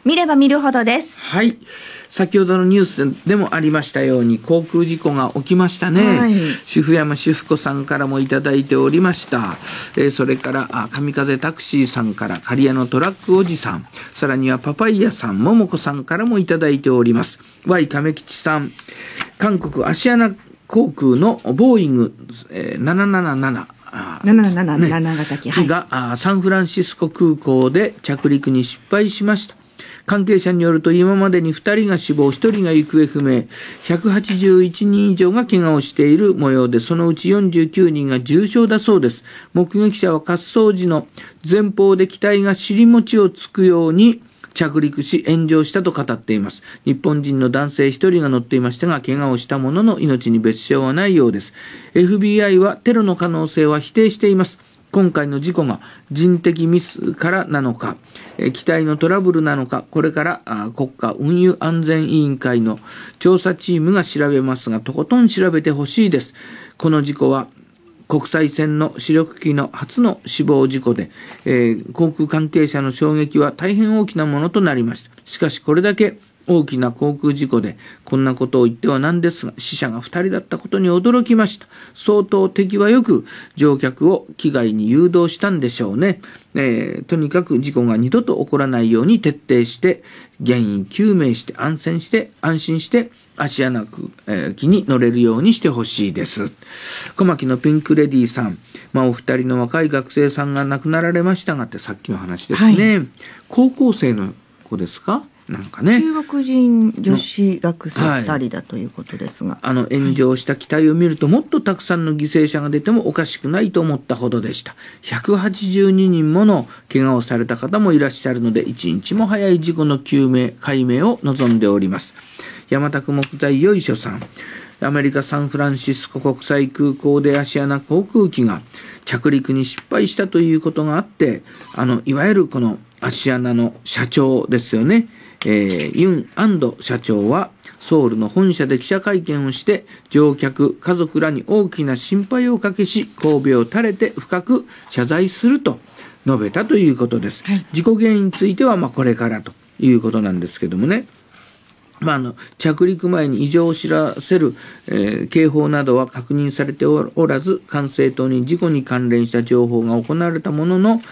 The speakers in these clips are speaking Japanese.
見れば見るほどです。 はい。先ほどのニュースでもありましたように航空事故が起きましたね。 はい、 主婦山主婦子さんからもいただいておりました。それから神風タクシーさんから、刈谷のトラックおじさん、さらにはパパイヤさん、桃子さんからもいただいております。Y 亀吉さん、韓国アシアナ航空のボーイング、777 777型機、はい、 がサンフランシスコ空港で着陸に失敗しました。関係者によると今までに2人が死亡、1人が行方不明、181人以上が怪我をしている模様で、そのうち49人が重傷だそうです。目撃者は滑走時の前方で機体が尻餅をつくように着陸し炎上したと語っています。日本人の男性1人が乗っていましたが、怪我をしたものの命に別状はないようです。 FBI はテロの可能性は否定しています。今回の事故が人的ミスからなのか、機体のトラブルなのか、これから国家運輸安全委員会の調査チームが調べますが、とことん調べてほしいです。この事故は国際線の主力機の初の死亡事故で、航空関係者の衝撃は大変大きなものとなりました。しかしこれだけ大きな航空事故でこんなことを言ってはなんですが、死者が2人だったことに驚きました。相当手際よく乗客を機外に誘導したんでしょうね。とにかく事故が二度と起こらないように徹底して原因究明して安心してアシアナ機に乗れるようにしてほしいです。小牧のピンクレディーさん、お二人の若い学生さんが亡くなられましたがって、さっきの話ですね、はい、高校生の子ですかなんかね、 中国人女子学生2人だということですが、 炎上した機体を見ると、もっとたくさんの犠牲者が出てもおかしくないと思ったほどでした。182人もの怪我をされた方もいらっしゃるので、一日も早い事故の解明を望んでおります。山田区木材よいしょさん、アメリカサンフランシスコ国際空港でアシアナ航空機が着陸に失敗したということがあって、いわゆるこのアシアナの社長ですよね、ユン・アンド社長はソウルの本社で記者会見をして、乗客家族らに大きな心配をかけし、神戸を垂れて深く謝罪すると述べたということです、はい、事故原因についてはこれからということなんですけどもね、着陸前に異常を知らせる、警報などは確認されておらず、管制塔に事故に関連した情報が行われたものの、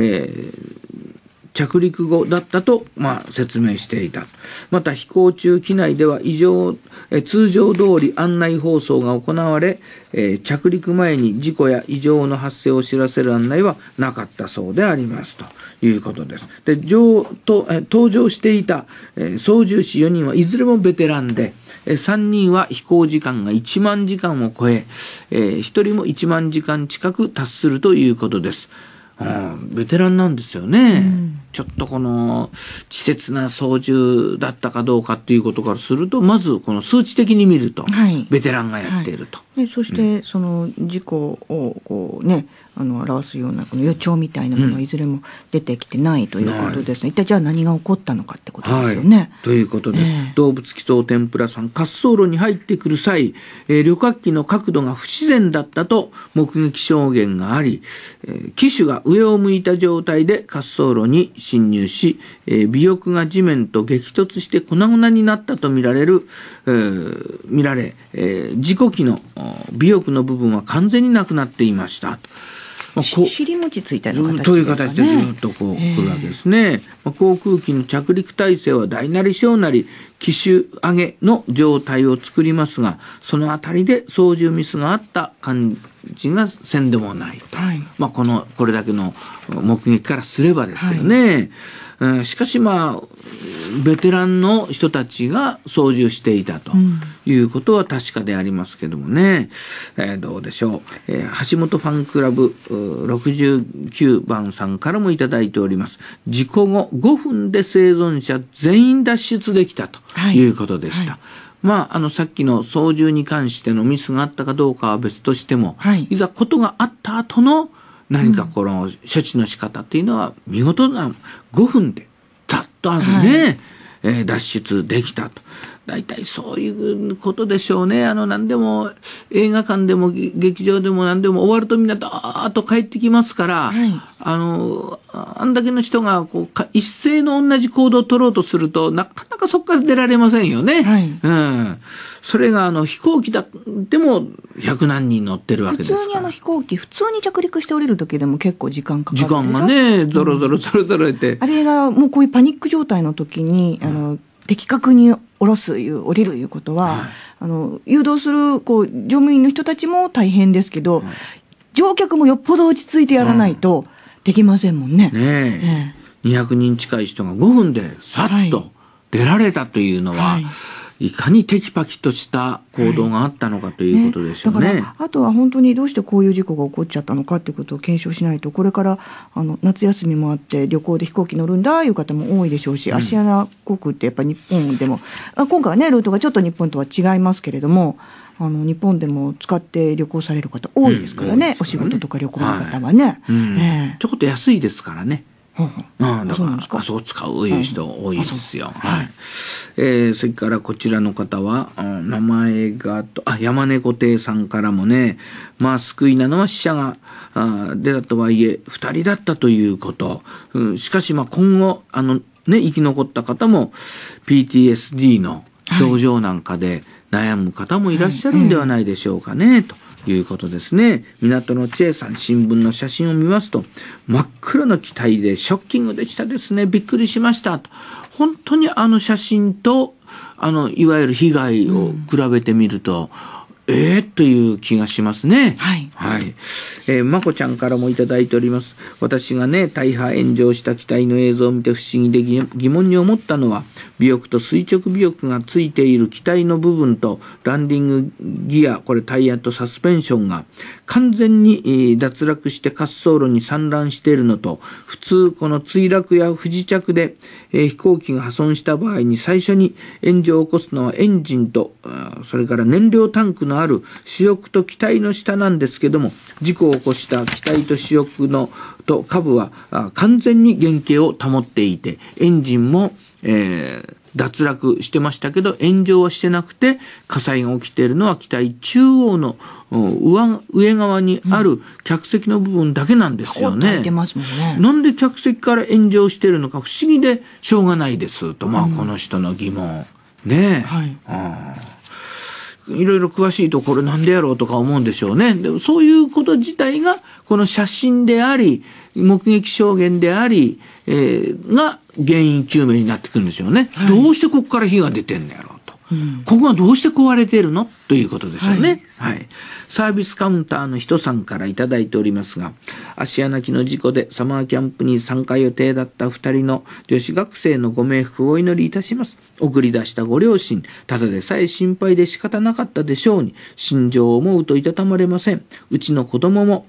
着陸後だったと、説明していた。また飛行中機内では通常通り案内放送が行われ、着陸前に事故や異常の発生を知らせる案内はなかったそうでありますということです。で、搭乗していた、操縦士4人はいずれもベテランで、3人は飛行時間が1万時間を超え、1人も1万時間近く達するということです。ベテランなんですよね、ちょっとこの稚拙な操縦だったかどうかっていうことからすると、まずこの数値的に見ると、ベテランがやっていると、 そしてその事故をこうね、表すようなこの予兆みたいなものはいずれも出てきてないということですね、一体じゃあ何が起こったのかってことですよね、 ということです、動物奇想天ぷらさん、滑走路に入ってくる際、旅客機の角度が不自然だったと目撃証言があり、機首が上を向いた状態で滑走路に侵入し、尾翼が地面と激突して粉々になったと見られ、事故機の尾翼の部分は完全になくなっていました。 尻餅ついたような形ですかね。 という形でずっとこう来るわけですね。航空機の着陸体制は大なり小なり機種上げの状態を作りますが、そのあたりで操縦ミスがあった感じがせんでもないと、これだけの目撃からすればですよね、しかしベテランの人たちが操縦していたということは確かでありますけどもね、どうでしょう、橋本ファンクラブ69番さんからもいただいております。事故後5分で生存者全員脱出できたということでした、さっきの操縦に関してのミスがあったかどうかは別としても、いざことがあった後の何かこの処置の仕方っていうのは見事な5分でざっと脱出できたと。大体そういうことでしょうね。何でも映画館でも劇場でも何でも終わるとみんなダーッと帰ってきますから、 はい、 あんだけの人が一斉の同じ行動を取ろうとするとなかなかそこから出られませんよね。 はい、 うん。それが飛行機でも100何人乗ってるわけですから。 普通に飛行機普通に着陸して降りる時でも結構時間かかるでしょ。 時間がねゾロゾロゾロゾロって、 あれがもうこういうパニック状態の時に的確に降りるいうことは、誘導する乗務員の人たちも大変ですけど、乗客もよっぽど落ち着いてやらないとできませんもんね。 ねえ、200人近い人が5分でさっと出られたというのは、いかにテキパキとした行動があったのかということでしょうね。 だからあとは本当にどうしてこういう事故が起こっちゃったのかということを検証しないと、これから夏休みもあって旅行で飛行機乗るんだいう方も多いでしょうし、アシアナ航空ってやっぱり日本でも今回はねルートがちょっと日本とは違いますけれども、日本でも使って旅行される方多いですからね、お仕事とか旅行の方はね、 ちょっと安いですからね。だそうなんですか。 からそう使ういう人多いですよ。それからこちらの方は名前が山猫亭さんからもね、救いなのは死者が出たとはいえ2人だったということ、しかし今後生き残った方も PTSD の症状なんかで悩む方もいらっしゃるんではないでしょうかね、ということですね。港のチェイさん、新聞の写真を見ますと真っ黒な機体でショッキングでしたですね、びっくりしましたと。本当に写真といわゆる被害を比べてみると、という気がしますね。まこちゃんからもいただいております。私がね、大破炎上した機体の映像を見て不思議で疑問に思ったのは、尾翼と垂直尾翼がついている機体の部分とランディングギア、これタイヤとサスペンションが完全に脱落して滑走路に散乱しているのと、普通この墜落や不時着で飛行機が破損した場合に最初に炎上を起こすのはエンジンとそれから燃料タンクのある主翼と機体の下なんですけども、事故を起こした機体と主翼と下部は完全に原型を保っていて、エンジンも脱落してましたけど炎上はしてなくて、火災が起きているのは機体中央の上側にある客席の部分だけなんですよね。なんで客席から炎上しているのか不思議でしょうがないですと、この人の疑問ね。いろいろ詳しいところなんでやろうとか思うんでしょうね。でもそういうこと自体がこの写真であり目撃証言であり、が原因究明になってくるんですよね。どうしてここから火が出てんのやろうと、ここがどうして壊れているのということでしょうね。サービスカウンターの人さんからいただいておりますが、芦屋泣きの事故でサマーキャンプに参加予定だった2人の女子学生のご冥福をお祈りいたします。送り出したご両親、ただでさえ心配で仕方なかったでしょうに、心情を思うといたたまれません。うちも子供が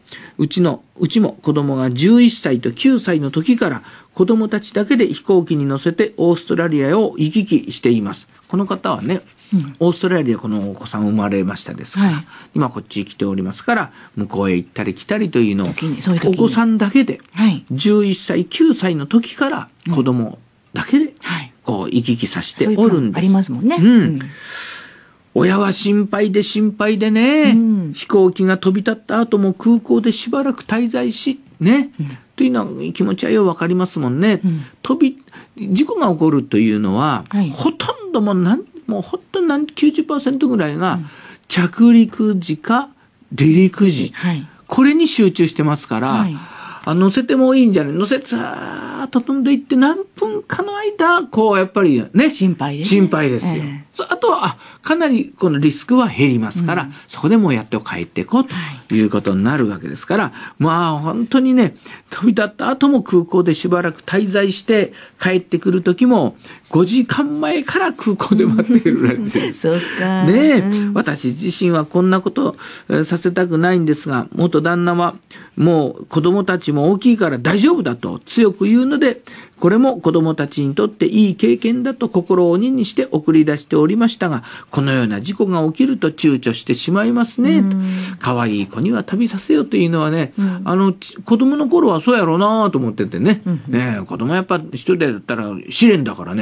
11歳と9歳の時から子供たちだけで飛行機に乗せてオーストラリアを行き来しています。この方はね、オーストラリアでこのお子さん生まれましたですから、今こっち来ておりますから向こうへ行ったり来たりというのをお子さんだけで、11歳9歳の時から子供だけでこう行き来させておるんです。 ありますもんね。 親は心配でね、飛行機が飛び立った後も空港でしばらく滞在しね、というのは気持ちはよくわかりますもんね。事故が起こるというのは、ほとんどもう本当に90% ぐらいが着陸時か離陸時、これに集中してますから、乗せてもいいんじゃない、乗せてさーっと飛んでいって何分かの間やっぱりね心配ですよ。あとはかなりこのリスクは減りますから、そこでもうやって帰っていこうということになるわけですから、本当にね、飛び立った後も空港でしばらく滞在して帰ってくる時も5時間前から空港で待っているらしいです。私自身はこんなことさせたくないんですが、元旦那はもう子供たちも大きいから大丈夫だと強く言うので、これも子供たちにとっていい経験だと心を鬼にして送り出しておりましたが、このような事故が起きると躊躇してしまいますね。可愛い子には旅させよというのはね、子供の頃はそうやろうなと思っててね、子供やっぱ一人だったら試練だからね、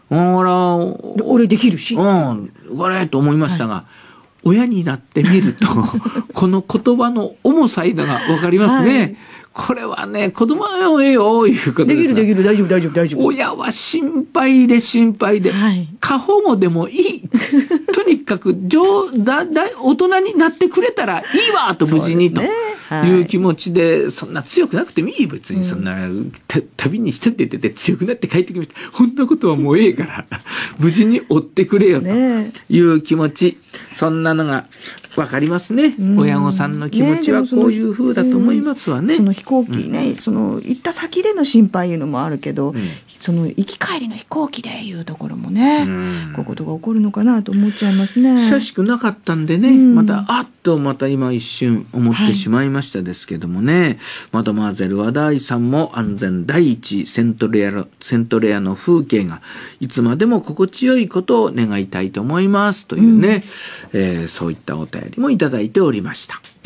俺できるし。 これと思いましたが、親になってみると、この言葉の重さいのがわかりますね。これはね、子供はええよ、いうことです。 できる、大丈夫。 親は心配で、過保護でもいい。とにかく、大人になってくれたらいいわ、と無事に、という気持ちで、そんな強くなくてもいい。別にそんな、旅にしてって言ってて強くなって帰ってきました。こんなことはもうええから、無事に追ってくれよ、という気持ち。そんなのがわかりますね。親御さんの気持ちはこういう風だと思いますわね。 その飛行機ね、行った先での心配いうのもあるけど、その行き帰りの飛行機でいうところもね、こういうことが起こるのかなと思っちゃいますね。 久しくなかったんでね、また今一瞬思ってしまいましたですけどもね、マドマーゼル和田愛さんも安全第一、セントレアの風景がいつまでも心地よいことを願いたいと思いますというね、そういったお便りもいただいておりました。